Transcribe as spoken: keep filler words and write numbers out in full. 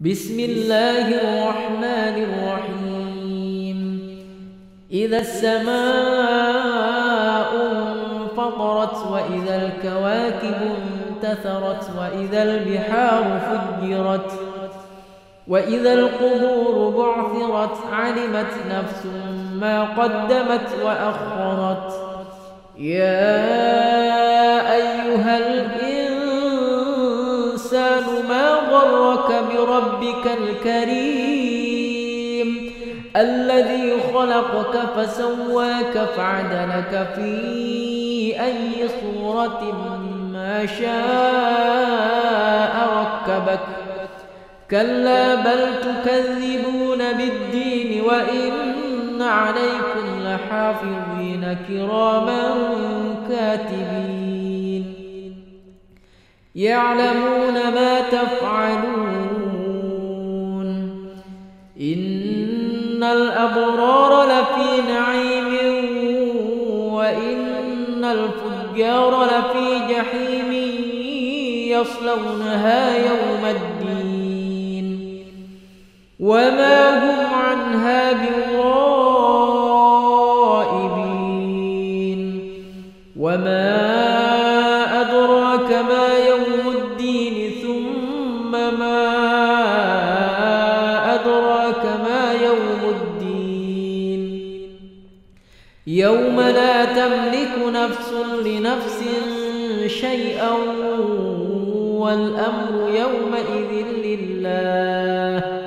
بسم الله الرحمن الرحيم إذا السماء انفطرت وإذا الكواكب انتثرت وإذا البحار فجرت وإذا القبور بعثرت علمت نفس ما قدمت وأخرت يا أيها الإنسان ما غرك بربك الكريم الذي خلقك فسواك فعدلك في أي صورة ما شاء ركبك كلا بل تكذبون بالدين وإن عليكم لحافظين كراما كاتبين يعلمون ما تفعلون إن الأبرار لفي نعيم وإن الفجار لفي جحيم يصلونها يوم الدين وما هم عنها بغائبين وما أدراك ما يوم الدين ثم ما أدراك ما يوم الدين يوم لا تملك نفس لنفس شيئا والأمر يومئذ لله